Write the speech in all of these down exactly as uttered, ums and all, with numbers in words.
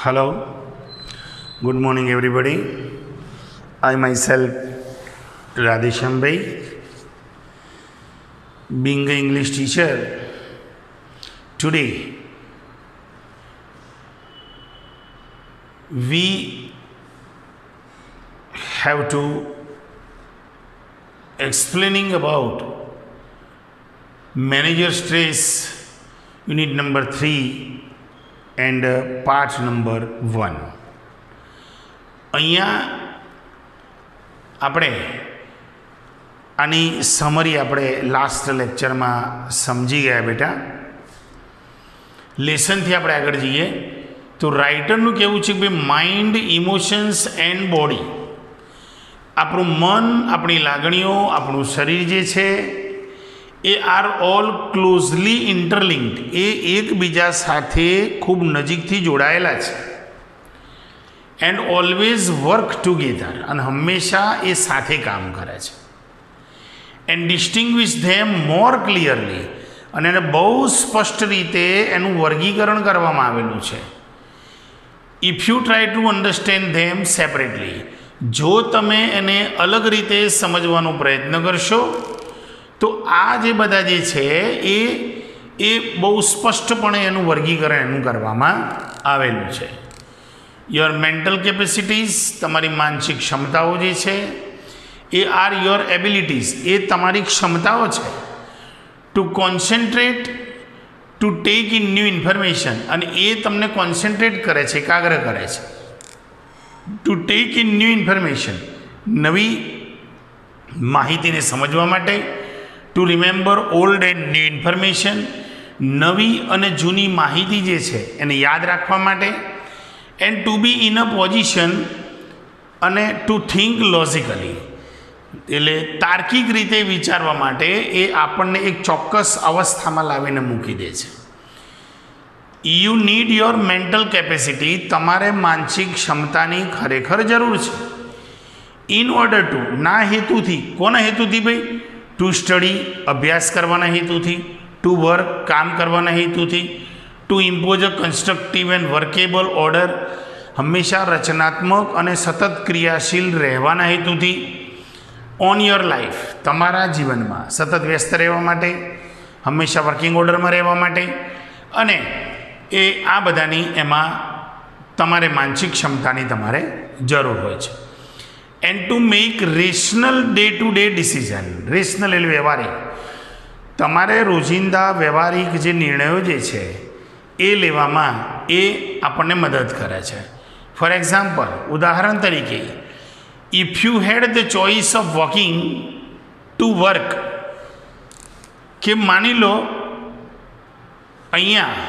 Hello, good morning everybody. I myself Radhesham Bhai, being an English teacher, today we have to explaining about manager stress unit number three and uh, part number one. અહીંયા આપણે આની summary આપણે last લેક્ચરમાં સમજી ગયા બેટા. લેસનથી આપણે આગળ જઈએ તો રાઇટરનું કહેવું છે કે માઇન્ડ, ઇમોશન્સ એન્ડ બોડી, આપણું મન, આપણી લાગણીઓ, આપણું શરીર જે છે એ આર ઓલ ક્લોઝલી ઇન્ટરલિંક્ડ, એ એકબીજા સાથે ખૂબ નજીકથી જોડાયેલા છે. એન્ડ ઓલવેઝ વર્ક ટુગેધર, અને હંમેશા એ સાથે કામ કરે છે. And distinguish them more clearly, અને એને બહુ સ્પષ્ટ રીતે એનું વર્ગીકરણ કરવામાં આવેલું છે. If you try to understand them separately, જો તમે એને અલગ રીતે સમજવાનો પ્રયત્ન કરશો તો આ જે બધા જે છે એ એ બહુ સ્પષ્ટપણે એનું વર્ગીકરણ એનું કરવામાં આવેલું છે. યોર મેન્ટલ કેપેસિટીઝ, તમારી માનસિક ક્ષમતાઓ જે છે એ આર યોર એબિલિટીઝ, એ તમારી ક્ષમતાઓ છે. To concentrate, to take in new information, અને એ તમને કોન્સન્ટ્રેટ કરે છે, એકાગ્ર કરે છે. To take in new information, નવી માહિતીને સમજવા માટે. To remember old and new information, નવી અને જૂની માહિતી જે છે એને યાદ રાખવા માટે. And to be in a position, અને ટુ થિંક લોજિકલી, એટલે તાર્કિક રીતે વિચારવા માટે એ આપણને એક ચોક્કસ અવસ્થામાં લાવીને મૂકી દે છે. You need your mental capacity, તમારે માનસિક ક્ષમતાની ખરેખર જરૂર છે. ઇન ઓર્ડર ટુ, ના હેતુથી, કોના હેતુથી ભાઈ? ટુ સ્ટડી, અભ્યાસ કરવાના હેતુથી. ટુ વર્ક, કામ કરવાના હેતુથી. To impose a constructive and workable order, હંમેશા રચનાત્મક અને સતત ક્રિયાશીલ રહેવાના હેતુથી. ઓન યોર લાઈફ, તમારા જીવનમાં સતત વ્યસ્ત રહેવા માટે, હંમેશા વર્કિંગ ઓર્ડરમાં રહેવા માટે. અને એ આ બધાની એમાં તમારે માનસિક ક્ષમતાની તમારે જરૂર હોય છે. And to make rational day to day decision, rational એટલે વ્યવહારિક, તમારે રોજિંદા વ્યવહારિક જે નિર્ણયો જે છે એ લેવામાં એ આપણને મદદ કરે છે. ફોર એક્ઝામ્પલ, ઉદાહરણ તરીકે, if you had the choice of walking to work, કે માની લો અહીંયા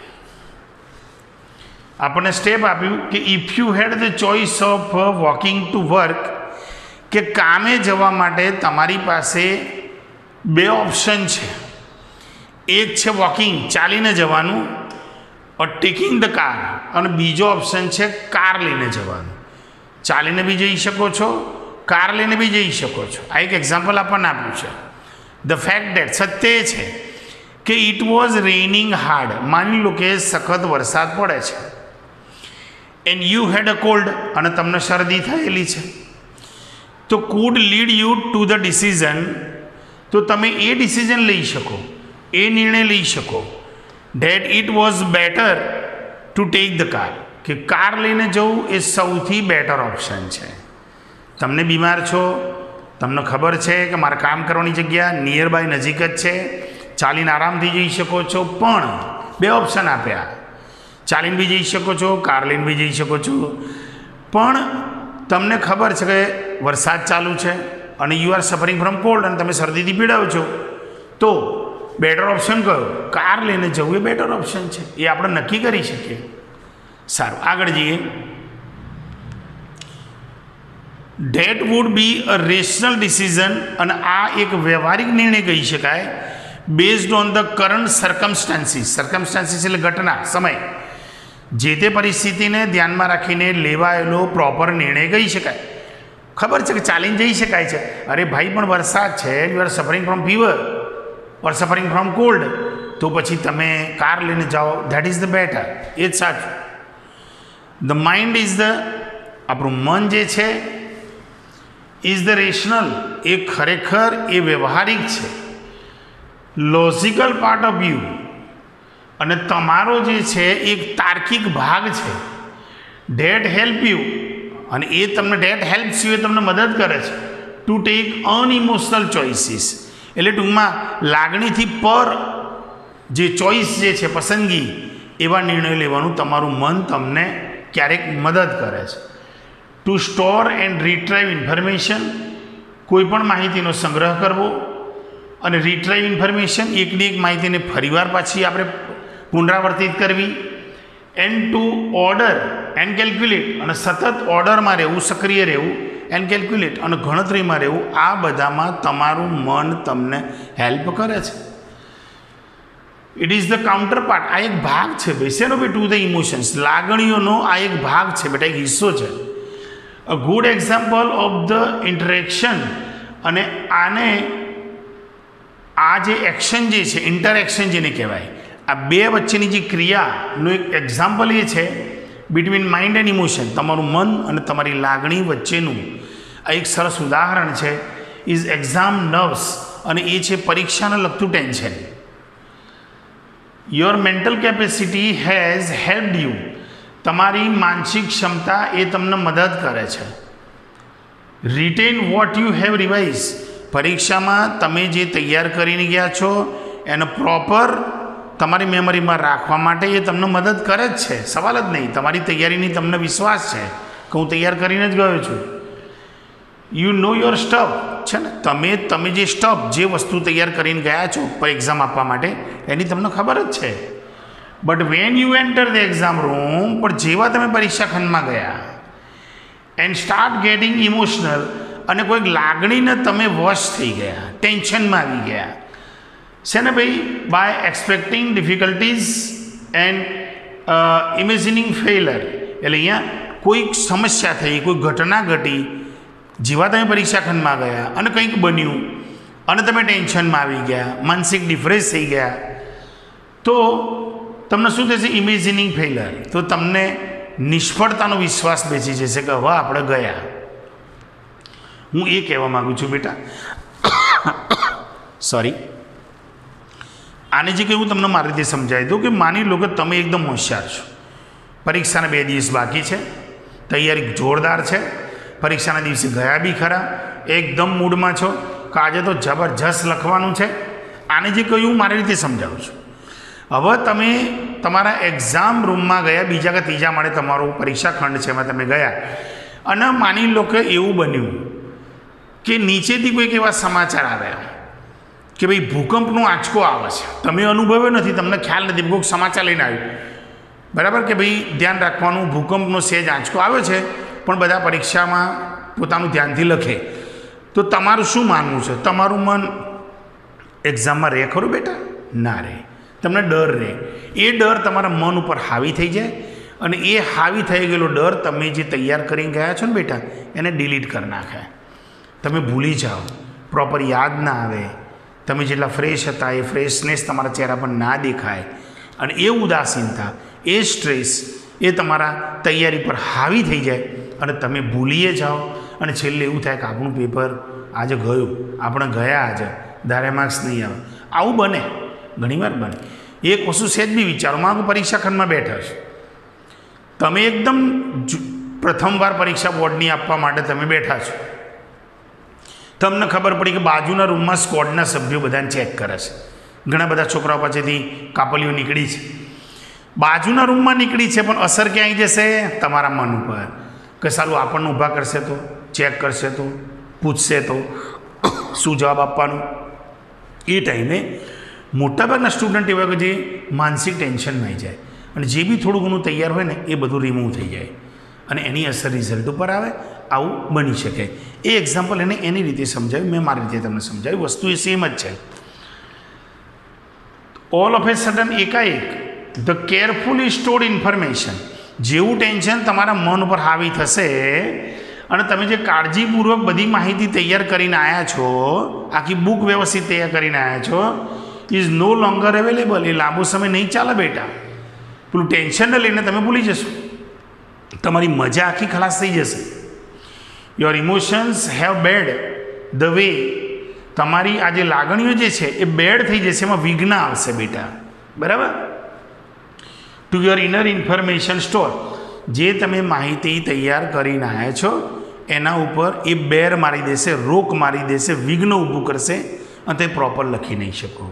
આપણને સ્ટેપ આપ્યું કે if you had the choice of walking to work, કે કામે જવા માટે તમારી પાસે બે ઓપ્શન છે. એક છે વોકિંગ, ચાલીને જવાનું, ઓર ટેકિંગ ધ કાર, અને બીજો ઓપ્શન છે કાર લઈને જવાનું. ચાલીને બી જઈ શકો છો, કાર લઈને બી જઈ શકો છો. આ એક એક્ઝામ્પલ આપણને આપ્યું છે. ધ ફેક્ટ ડેટ, સત્ય એ છે કે ઇટ વોઝ રેઇનિંગ હાર્ડ, માની લો કે સખત વરસાદ પડે છે. And you had a cold, અને તમને શરદી થયેલી છે. તો could lead you to the decision, તો તમે એ ડિસિઝન લઈ શકો, એ નિર્ણય લઈ શકો that it was better to take the car, કે કાર લઈને જવું એ સૌથી બેટર ઓપ્શન છે. તમને બીમાર છો, તમને ખબર છે કે મારે કામ કરવાની જગ્યા નિયર બાય નજીક જ છે, ચાલીને આરામથી જઈ શકો છો, પણ બે ઓપ્શન આપ્યા, ચાલીને બી જઈ શકો છો, કાર લઈને બી જઈ શકો છો. પણ તમને ખબર છે કે વરસાદ ચાલુ છે અને you are suffering from cold, અને તમે શરદીથી પીડાવ છો, તો બેટર ઓપ્શન કયો? કાર લઈને જવું એ બેટર ઓપ્શન છે. એ આપણે નક્કી કરી શકીએ. સારું, આગળ જઈએ. That would be a rational decision, અને આ એક વ્યવહારિક નિર્ણય કહી શકાય, based on the current circumstances. Circumstances એટલે ઘટના, સમય, જે તે પરિસ્થિતિને ધ્યાનમાં રાખીને લેવાયેલો પ્રોપર નિર્ણય કહી શકાય. ખબર છે કે ચાલીને જઈ શકાય છે, અરે ભાઈ પણ વરસાદ છે, you are suffering from fever or suffering from cold, તો પછી તમે કાર લઈને જાઓ, ધેટ ઇઝ ધ બેટર, એ જ સાચું. ધ માઇન્ડ ઇઝ ધ આપણું મન જે છે ઇઝ ધ રેશનલ, એ ખરેખર એ વ્યવહારિક છે, લોજિકલ પાર્ટ ઓફ યુ, અને તમારો જે છે એક તાર્કિક ભાગ છે. ડેટ હેલ્પ યુ, અને એ તમને ડેટ હેલ્પ્સ યુ, એ તમને મદદ કરે છે ટુ ટેક અનઇમોશનલ ચોઇસીસ. એટલે ટૂંકમાં લાગણીથી પર જે ચોઇસ જે છે, પસંદગી, એવા નિર્ણય લેવાનું તમારું મન તમને ક્યારેક મદદ કરે છે. To store and retrieve information, કોઈ પણ માહિતીનો સંગ્રહ કરવો અને રિટ્રાઈવ ઇન્ફોર્મેશન, એકની એક માહિતીને ફરીવાર પાછી આપણે પુનરાવર્તિત કરવી. And to order and calculate, અને સતત ઓર્ડરમાં રહેવું, સક્રિય રહેવું, એન્ડ કેલ્ક્યુલેટ, અને ગણતરીમાં રહેવું. આ બધામાં તમારું મન તમને હેલ્પ કરે છે. It is the counterpart, આ એક ભાગ છે ભાઈ. શેનો ભાઈ? ટુ ધ ઇમોશન્સ, લાગણીઓનો આ એક ભાગ છે બેટા, એક હિસ્સો છે. A good example of the interaction, અને આને આ જે એક્શન જે છે, ઇન્ટરેક્શન જેને કહેવાય, આ બે વચ્ચેની જે ક્રિયાનું એક એક્ઝામ્પલ એ છે બિટવીન માઇન્ડ એન્ડ ઇમોશન, તમારું મન અને તમારી લાગણી વચ્ચેનું આ એક સરસ ઉદાહરણ છે ઇઝ એક્ઝામ નર્વ્સ, અને એ છે પરીક્ષાને લગતું tension. Your mental capacity has helped you, તમારી માનસિક ક્ષમતા એ તમને મદદ કરે છે. Retain what you have revise, પરીક્ષામાં તમે જે તૈયાર કરીને ગયા છો એને પ્રોપર તમારી મેમરીમાં રાખવા માટે એ તમને મદદ કરે જ છે, સવાલ જ નહીં. તમારી તૈયારીની તમને વિશ્વાસ છે કે હું તૈયાર કરીને જ ગયો છું. યુ નો યોર સ્ટફ, છે ને, તમે તમે જે સ્ટફ, જે વસ્તુ તૈયાર કરીને ગયા છો પર એક્ઝામ આપવા માટે, એની તમને ખબર જ છે. But when you enter the exam room, પણ જેવા તમે પરીક્ષા ખંડમાં ગયા એન્ડ સ્ટાર્ટ ગેટિંગ ઇમોશનલ, અને કોઈક લાગણીને તમે વશ થઈ ગયા, ટેન્શનમાં આવી ગયા છે ને ભાઈ, by expecting difficulties and imagining failure. એટલે અહીંયા કોઈક સમસ્યા થઈ, કોઈ ઘટના ઘટી, જેવા તમે પરીક્ષા ખંડમાં ગયા અને કંઈક બન્યું અને તમે ટેન્શનમાં આવી ગયા, માનસિક ડિપ્રેસ થઈ ગયા, તો તમને શું થશે? Imagining failure. તો તમને નિષ્ફળતાનો વિશ્વાસ બેસી જશે કે હવે આપણે ગયા. હું એ કહેવા માગું છું બેટા, સોરી, આને જે કહ્યું તમને મારી રીતે સમજાવી દઉં કે માની લો કે તમે એકદમ હોશિયાર છો, પરીક્ષાના બે દિવસ બાકી છે, તૈયારી જોરદાર છે, પરીક્ષાના દિવસે ગયા બી ખરા, એકદમ મૂડમાં છો કે આજે તો જબરજસ્ત લખવાનું છે. આને જે કહ્યું હું મારી રીતે સમજાવું છું. હવે તમે તમારા એક્ઝામ રૂમમાં ગયા, બીજા કે ત્રીજા માળે તમારું પરીક્ષા ખંડ છે, એમાં તમે ગયા, અને માની લો કે એવું બન્યું કે નીચેથી કોઈક એવા સમાચાર આવ્યા કે ભાઈ ભૂકંપનો આંચકો આવે છે. તમે અનુભવ્યો નથી, તમને ખ્યાલ નથી, કોઈક સમાચાર લઈને આવ્યું, બરાબર, કે ભાઈ ધ્યાન રાખવાનું, ભૂકંપનો સહેજ આંચકો આવ્યો છે, પણ બધા પરીક્ષામાં પોતાનું ધ્યાનથી લખે. તો તમારું શું માનવું છે? તમારું મન એક્ઝામમાં રહે ખરું બેટા? ના રહે. તમને ડર રહે. એ ડર તમારા મન ઉપર હાવી થઈ જાય, અને એ હાવી થઈ ગયેલો ડર તમે જે તૈયાર કરીને ગયા છો ને બેટા, એને ડિલીટ કરી નાખે. તમે ભૂલી જાઓ, પ્રોપર યાદ ના આવે, તમે જેટલા ફ્રેશ હતા એ ફ્રેશનેસ તમારા ચહેરા પર ના દેખાય, અને એ ઉદાસીનતા, એ સ્ટ્રેસ, એ તમારા તૈયારી પર હાવી થઈ જાય, અને તમે ભૂલીએ જાઓ, અને છેલ્લે એવું થાય કે આપણું પેપર આજે ગયું, આપણે ગયા આજે, ધારે માર્ક્સ નહીં આવે. આવું બને, ઘણીવાર બને. એક વસ્તુ સહેજ બી વિચારો, મારો પરીક્ષા ખંડમાં બેઠા છો, તમે એકદમ પ્રથમવાર પરીક્ષા બોર્ડની આપવા માટે તમે બેઠા છો, તમને ખબર પડી કે બાજુના રૂમમાં સ્કોડના સભ્યો બધાને ચેક કરે છે. ઘણા બધા છોકરાઓ પાસેથી કાપલીઓ નીકળી છે, બાજુના રૂમમાં નીકળી છે, પણ અસર ક્યાં આવી જશે? તમારા મન ઉપર, કે સારું આપણને ઊભા કરશે તો, ચેક કરશે તો, પૂછશે તો શું જવાબ આપવાનું. એ ટાઈમે મોટાભાગના સ્ટુડન્ટ એવા કે જે માનસિક ટેન્શનમાં આવી જાય, અને જે બી થોડું ઘણું તૈયાર હોય ને એ બધું રિમૂવ થઈ જાય, અને એની અસર રિઝલ્ટ ઉપર આવે. આવું બની શકે. એ એક્ઝામ્પલ એને એની રીતે સમજાવ્યું, મેં મારી રીતે તમને સમજાવ્યું. વસ્તુ એ સેમ જ છે. ઓલ ઓફ એ સડન એકાએક ધ કેરફુલી સ્ટોર્ડ ઇન્ફોર્મેશન, જેવું ટેન્શન તમારા મન ઉપર હાવી થશે અને તમે જે કાળજીપૂર્વક બધી માહિતી તૈયાર કરીને આવ્યા છો, આખી બુક વ્યવસ્થિત તૈયાર કરીને આવ્યા છો, ઇઝ નો લોંગર અવેલેબલ. એ લાંબો સમય નહીં ચાલે બેટા. પેલું ટેન્શનને લઈને તમે ભૂલી જશો. તમારી મજા આખી ખલાસ થઈ જશે. Your emotions have barred the way, તમારી આ જે લાગણીઓ જે છે એ બેડ થઈ જશે, એમાં વિઘ્ન આવશે બેટા. બરાબર. To your inner information store, જે તમે માહિતી તૈયાર કરીને આવ્યા છો એના ઉપર એ બેર મારી દેશે, રોક મારી દેશે, વિઘ્ન ઊભું કરશે અને તે પ્રોપર લખી નહીં શકો.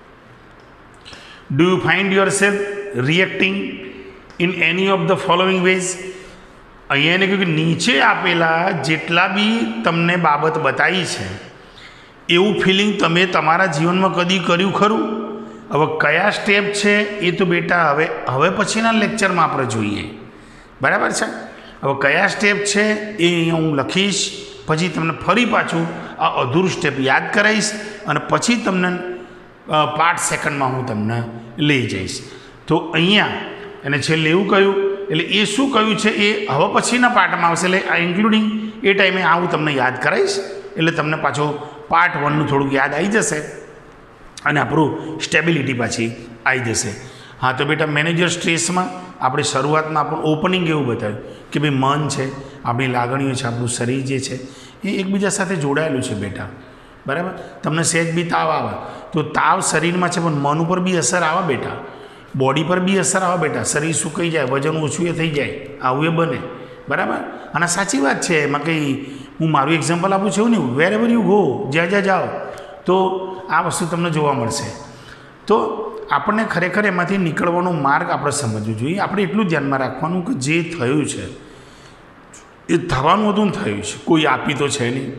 Do you find yourself reacting in any of the following ways? અહીંયા એને કહ્યું કે નીચે આપેલા જેટલા બી તમને બાબત બતાવી છે એવું ફિલિંગ તમે તમારા જીવનમાં કદી કર્યું ખરું? હવે કયા સ્ટેપ છે એ તો બેટા હવે હવે પછીના લેક્ચરમાં આપણે જોઈએ. બરાબર છે. હવે કયા સ્ટેપ છે એ અહીંયા હું લખીશ, પછી તમને ફરી પાછું આ અધૂરું સ્ટેપ યાદ કરાવીશ અને પછી તમને પાર્ટ સેકન્ડમાં હું તમને લઈ જઈશ. તો અહીંયા એને છેલ્લે એવું કહ્યું, એટલે એ શું કહ્યું છે એ હવે પછીના પાર્ટમાં આવશે, એટલે આ ઇન્ક્લુડિંગ એ ટાઈમે આ હું તમને યાદ કરાવીશ, એટલે તમને પાછું પાર્ટ વનનું થોડુંક યાદ આવી જશે અને આપણું સ્ટેબિલિટી પાછી આવી જશે. હા, તો બેટા મેનેજર સ્ટ્રેસમાં આપણે શરૂઆતમાં આપણું ઓપનિંગ એવું બતાવ્યું કે ભાઈ મન છે, આપણી લાગણીઓ છે, આપણું શરીર જે છે એ એકબીજા સાથે જોડાયેલું છે બેટા. બરાબર. તમને સહેજ બી તાવ આવે તો તાવ શરીરમાં છે પણ મન ઉપર બી અસર આવે બેટા, બોડી પર બી અસર આવે બેટા, શરીર સુકાઈ જાય, વજન ઓછું એ થઈ જાય, આવું એ બને. બરાબર. અને સાચી વાત છે, એમાં કંઈ હું મારું એક્ઝામ્પલ આપું છું એવું નહીં, વેર એવર યુ ગો, જ્યાં જ્યાં જાઓ તો આ વસ્તુ તમને જોવા મળશે. તો આપણને ખરેખર એમાંથી નીકળવાનો માર્ગ આપણે સમજવો જોઈએ. આપણે એટલું ધ્યાનમાં રાખવાનું કે જે થયું છે એ થવાનું હતું થયું છે, કોઈ આપી તો છે નહીં.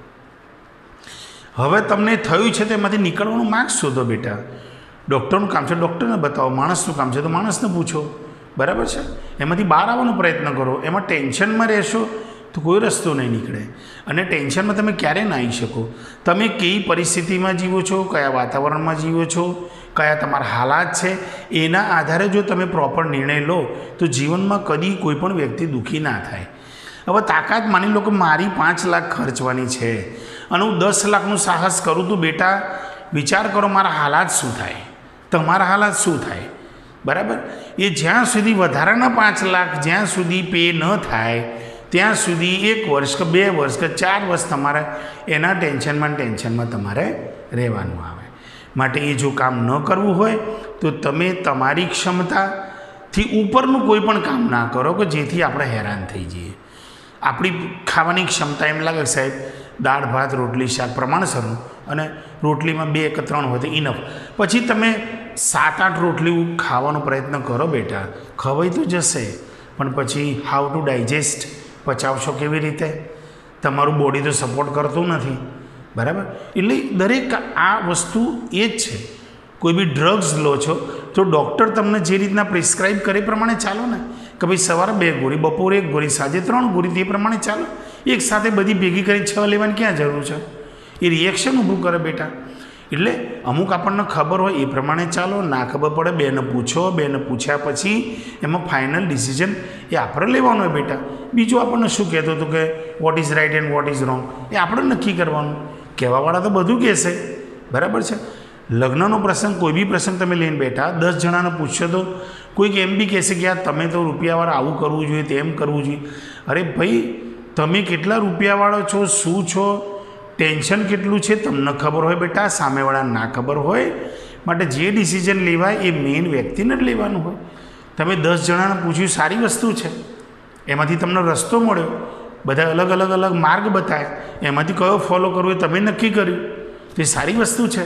હવે તમને થયું છે તો એમાંથી નીકળવાનો માર્ગ શોધો બેટા. ડૉક્ટરનું કામ છે ડૉક્ટરને બતાવો, માણસનું કામ છે તો માણસને પૂછો. બરાબર છે. એમાંથી બહાર આવવાનો પ્રયત્ન કરો. એમાં ટેન્શનમાં રહેશો તો કોઈ રસ્તો નહીં નીકળે. અને ટેન્શનમાં તમે ક્યારે ના આવી શકો? તમે કઈ પરિસ્થિતિમાં જીવો છો, કયા વાતાવરણમાં જીવો છો, કયા તમારા હાલાત છે, એના આધારે જો તમે પ્રોપર નિર્ણય લો તો જીવનમાં કદી કોઈ પણ વ્યક્તિ દુઃખી ના થાય. હવે તાકાત માની લો કે મારી પાંચ લાખ ખર્ચવાની છે અને હું દસ લાખનું સાહસ કરું તો બેટા વિચાર કરો મારા હાલાત શું થાય, તમારા હાલાત શું થાય. બરાબર. એ જ્યાં સુધી વધારાના પાંચ લાખ જ્યાં સુધી પે ન થાય ત્યાં સુધી એક વર્ષ કે બે વર્ષ કે ચાર વર્ષ તમારે એના ટેન્શનમાં ટેન્શનમાં તમારે રહેવાનું આવે. માટે એ જો કામ ન કરવું હોય તો તમે તમારી ક્ષમતાથી ઉપરનું કોઈ પણ કામ ના કરો કે જેથી આપણે હેરાન થઈ જઈએ. આપણી ખાવાની ક્ષમતા એમ લાગે સાહેબ દાળ ભાત રોટલી શાક પ્રમાણસરનું અને રોટલીમાં બે કે ત્રણ હોય તો ઇનફ, પછી તમે સાત આઠ રોટલી ખાવાનો પ્રયત્ન કરો બેટા, ખવાઈ તો જશે પણ પછી હાઉ ટુ ડાયજેસ્ટ, પચાવશો કેવી રીતે? તમારું બોડી તો સપોર્ટ કરતું નથી. બરાબર. એટલે દરેક આ વસ્તુ એ જ છે. કોઈ બી ડ્રગ્સ લો છો તો ડૉક્ટર તમને જે રીતના પ્રિસ્ક્રાઇબ કરે એ પ્રમાણે ચાલો ને, કે ભાઈ સવારે બે ગોળી, બપોરે એક ગોળી, સાંજે ત્રણ ગોળી, તે પ્રમાણે ચાલો. એક સાથે બધી ભેગી કરીને છ લેવાની ક્યાં જરૂર છે? એ રિએક્શન ઊભું કરે બેટા. એટલે અમુક આપણને ખબર હોય એ પ્રમાણે ચાલો, ના ખબર પડે બેને પૂછો, બેને પૂછ્યા પછી એમાં ફાઇનલ ડિસિઝન એ આપણે લેવાનું હોય બેટા. બીજું આપણને શું કહેતો હતું કે what is right and what is wrong એ આપણે નક્કી કરવાનું. કહેવાવાળા તો બધું કહેશે. બરાબર છે. લગ્નનો પ્રસંગ, કોઈ બી પ્રસંગ તમે લઈને બેઠા, દસ જણાને પૂછશો તો કોઈક એમ બી કહેશે કે યાર તમે તો રૂપિયાવાળા આવું કરવું જોઈએ, તેમ કરવું જોઈએ. અરે ભાઈ તમે કેટલા રૂપિયાવાળો છો, શું છો, ટેન્શન કેટલું છે તમને ખબર હોય બેટા, સામેવાળાને ના ખબર હોય. માટે જે ડિસિઝન લેવાય એ મેઇન વ્યક્તિને જ લેવાનું હોય. તમે દસ જણાને પૂછ્યું સારી વસ્તુ છે, એમાંથી તમને રસ્તો મળ્યો, બધા અલગ અલગ અલગ માર્ગ બતાવે, એમાંથી કયો ફોલો કરવો એ તમે નક્કી કર્યું, તો એ સારી વસ્તુ છે.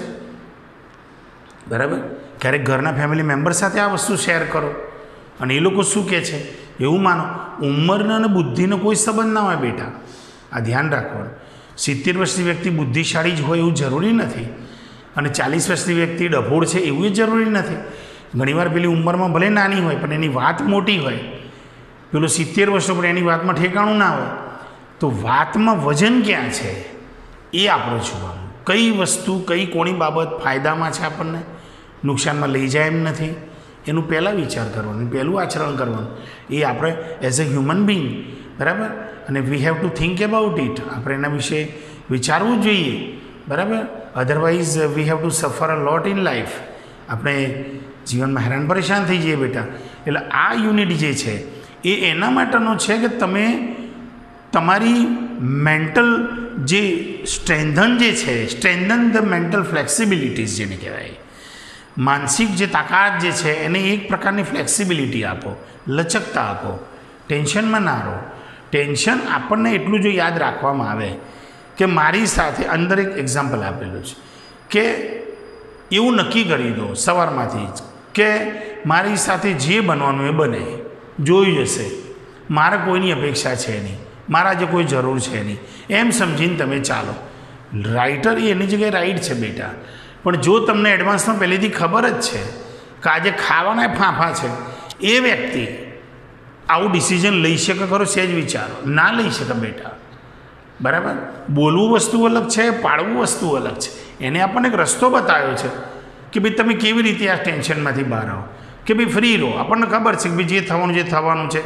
બરાબર. ક્યારેક ઘરના ફેમિલી મેમ્બર સાથે આ વસ્તુ શેર કરો અને એ લોકો શું કહે છે એવું માનો. ઉંમરનો અને બુદ્ધિનો કોઈ સંબંધ ના હોય બેટા, આ ધ્યાન રાખવાનું. સિત્તેર વર્ષની વ્યક્તિ બુદ્ધિશાળી જ હોય એવું જરૂરી નથી અને ચાલીસ વર્ષની વ્યક્તિ ડફોળ છે એવું જ જરૂરી નથી. ઘણીવાર પેલી ઉંમરમાં ભલે નાની હોય પણ એની વાત મોટી હોય, પેલો સિત્તેર વર્ષનો પણ એની વાતમાં ઠેકાણું ના હોય. તો વાતમાં વજન ક્યાં છે એ આપણે જોવાનું. કઈ વસ્તુ કઈ કોની બાબત ફાયદામાં છે, આપણને નુકસાનમાં લઈ જાય એમ નથી, એનું પહેલાં વિચાર કરવાનો, પહેલું આચરણ કરવાનું. એ આપણે એઝ અ હ્યુમન બિંગ. બરાબર. અને we have to think about it. આપણે એના વિશે વિચારવું જોઈએ. બરાબર. અધરવાઇઝ વી હેવ ટુ સફર અ લોટ ઇન લાઈફ. આપણે જીવનમાં હેરાન પરેશાન થઈ જઈએ બેટા. એટલે આ યુનિટ જે છે એ એના માટેનો છે કે તમે તમારી મેન્ટલ જે સ્ટ્રેન્થન જે છે, સ્ટ્રેન્થન ધ મેન્ટલ ફ્લેક્સિબિલિટીઝ જેને કહેવાય, માનસિક જે તાકાત જે છે એને એક પ્રકારની ફ્લેક્સિબિલિટી આપો, લચકતા આપો, ટેન્શનમાં ના રહો. ટેન્શન આપણને એટલું જો યાદ રાખવામાં આવે કે મારી સાથે અંદર એક એક્ઝામ્પલ આપેલું છે કે એવું નક્કી કરી દો સવારમાંથી જ કે મારી સાથે જે બનવાનું એ બને, જોઈ જશે, મારે કોઈની અપેક્ષા છે નહીં, મારા જે કોઈ જરૂર છે નહીં, એમ સમજીને તમે ચાલો. રાઇટર એ એની જગ્યાએ રાઈટ છે બેટા, પણ જો તમને એડવાન્સમાં પહેલેથી ખબર જ છે કે આજે ખાવાના ફાંફા છે, એ વ્યક્તિ આવું ડિસિઝન લઈ શકે ખરો? સહેજ વિચારો, ના લઈ શકે બેટા. બરાબર? બોલવું વસ્તુ અલગ છે, પાડવું વસ્તુ અલગ છે. એને આપણને એક રસ્તો બતાવ્યો છે કે ભાઈ તમે કેવી રીતે આ ટેન્શનમાંથી બહાર આવો, કે ભાઈ ફ્રી રહો. આપણને ખબર છે કે ભાઈ જે થવાનું જે થવાનું છે,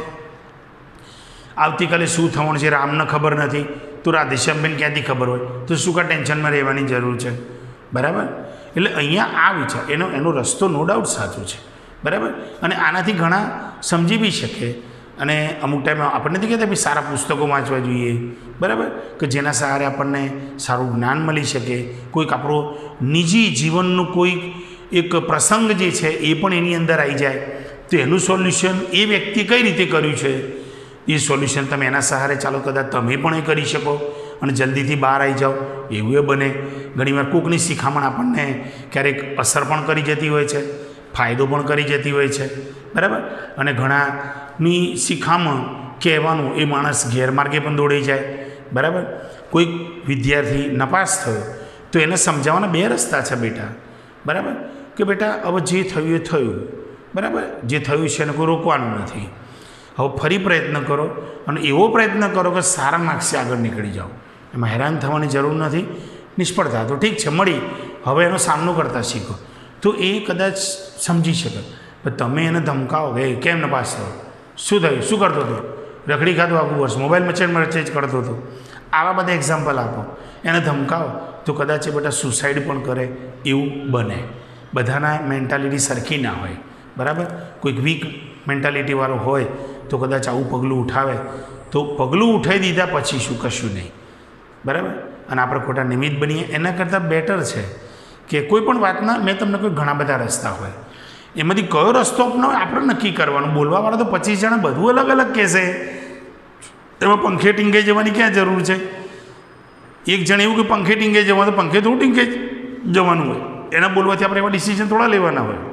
આવતીકાલે શું થવાનું છે રામને ખબર નથી, તો રાધેશ્યામબેન ક્યાંથી ખબર હોય? તો શું કા ટેન્શનમાં રહેવાની જરૂર છે? બરાબર? એટલે અહીંયા આ વિચાર એનો એનો રસ્તો નો ડાઉટ સાચો છે. બરાબર? અને આનાથી ઘણા સમજી બી શકે. અને અમુક ટાઈમે આપણને નથી કહેતા ભાઈ સારા પુસ્તકો વાંચવા જોઈએ, બરાબર, કે જેના સહારે આપણને સારું જ્ઞાન મળી શકે. કોઈક આપણો નિજી જીવનનું કોઈક એક પ્રસંગ જે છે એ પણ એની અંદર આવી જાય, તો એનું સોલ્યુશન એ વ્યક્તિ કઈ રીતે કર્યું છે એ સોલ્યુશન તમે એના સહારે ચાલો કદાચ તમે પણ એ કરી શકો અને જલ્દીથી બહાર આવી જાઓ. એવું એ બને. ઘણીવાર કોઈકની શિખામણ આપણને ક્યારેક અસર પણ કરી જતી હોય છે, ફાયદો પણ કરી જતી હોય છે. બરાબર? અને ઘણાની શિખામણ કહેવાનું એ માણસ ગેરમાર્ગે પણ દોડાઈ જાય. બરાબર? કોઈક વિદ્યાર્થી નપાસ થયો તો એને સમજાવવાના બે રસ્તા છે બેટા. બરાબર? કે બેટા હવે જે થયું એ થયું. બરાબર? જે થયું છે એને કોઈ રોકવાનું નથી. હવે ફરી પ્રયત્ન કરો અને એવો પ્રયત્ન કરો કે સારા માર્ક્સે આગળ નીકળી જાઓ. એમાં હેરાન થવાની જરૂર નથી. નિષ્ફળતા તો ઠીક છે, મળી, હવે એનો સામનો કરતા શીખો, તો એ કદાચ સમજી શકે. પણ તમે એને ધમકાવો કે કેમ ન પાસ થયો, શું થયું, શું કરતો હતો, રખડી ખાધું આખું વર્ષ, મોબાઈલ મચેડ મચેજ કરતો હતો, આવા બધા એક્ઝામ્પલ આપો, એને ધમકાવો, તો કદાચ એ બધા સુસાઇડ પણ કરે એવું બને. બધાના મેન્ટાલિટી સરખી ના હોય. બરાબર? કોઈક વીક મેન્ટાલિટીવાળો હોય તો કદાચ આવું પગલું ઉઠાવે, તો પગલું ઉઠાવી દીધા પછી શું, કશું નહીં. બરાબર? અને આપણે ખોટા નિમિત્ત બનીએ એના કરતાં બેટર છે કે કોઈ પણ વાતના, મેં તમને કોઈ ઘણા બધા રસ્તા હોય, એમાંથી કયો રસ્તો અપનાવો આપણે નક્કી કરવાનું. બોલવાવાળા તો પચીસ જણા બધું અલગ અલગ કહેશે, એમાં પંખે ટીંગાઈ જવાની ક્યાં જરૂર છે? એક જણ એવું કે પંખે ટીંગાઈ જવાનું, તો પંખે થોડું ટીંગાઈ જવાનું હોય. એના બોલવાથી આપણે એવા ડિસિઝન થોડા લેવાના હોય.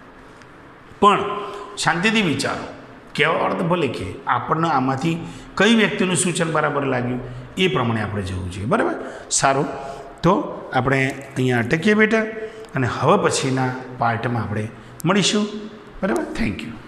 પણ શાંતિથી વિચારો. કહેવાવાળા તો ભલે કે આપણને આમાંથી કઈ વ્યક્તિનું સૂચન બરાબર લાગ્યું એ પ્રમાણે આપણે જવું જોઈએ. બરાબર? સારું, તો આપણે અહીંયા અટકીએ બેટા, અને હવે પછીના પાર્ટમાં આપણે મળીશું. બરાબર? Thank you.